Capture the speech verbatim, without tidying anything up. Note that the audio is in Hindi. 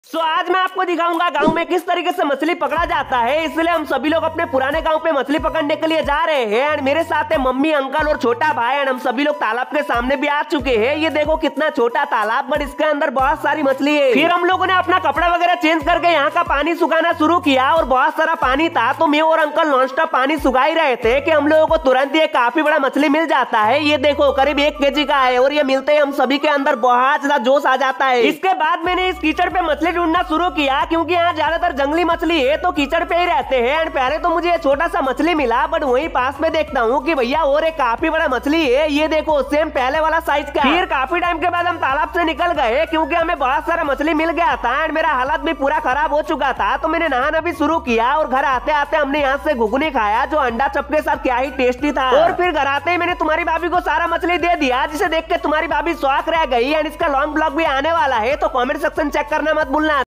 सो so, आज मैं आपको दिखाऊंगा गांव में किस तरीके से मछली पकड़ा जाता है। इसलिए हम सभी लोग अपने पुराने गांव पे मछली पकड़ने के लिए जा रहे हैं। एंड मेरे साथ है मम्मी, अंकल और छोटा भाई। एंड हम सभी लोग तालाब के सामने भी आ चुके हैं। ये देखो कितना छोटा तालाब, बट इसके अंदर बहुत सारी मछली है। फिर हम लोगों ने अपना कपड़ा वगैरह चेंज करके यहाँ का पानी सुखाना शुरू किया और बहुत सारा पानी था, तो मैं और अंकल नॉन स्टॉप पानी सुखा ही रहे थे कि हम लोगों को तुरंत ही काफी बड़ा मछली मिल जाता है। ये देखो करीब एक केजी का है और ये मिलते ही हम सभी के अंदर बहुत ज्यादा जोश आ जाता है। इसके बाद मैंने इस कीचड़ पे मछली ढूंढना शुरू किया, क्योंकि यहाँ ज्यादातर जंगली मछली है तो कीचड़ पे ही रहते हैं। एंड पहले तो मुझे छोटा सा मछली मिला, बट वहीं पास में देखता हूँ कि भैया और एक काफी बड़ा मछली है। ये देखो सेम पहले वाला साइज का। फिर काफी टाइम के बाद हम तालाब से निकल गए, क्योंकि हमें बहुत सारा मछली मिल गया था। एंड मेरा हालत भी पूरा खराब हो चुका था, तो मैंने नहाना भी शुरू किया। और घर आते आते हमने यहाँ से घुगनी खाया, जो अंडा चप के साथ क्या ही टेस्टी था। और फिर घर आते ही मैंने तुम्हारी भाभी को सारा मछली दे दिया, जिसे देख के तुम्हारी भाभी शौक रह गई। एंड इसका लॉन्ग ब्लॉग भी आने वाला है, तो कॉमेंट सेक्शन चेक करना मत भूलना।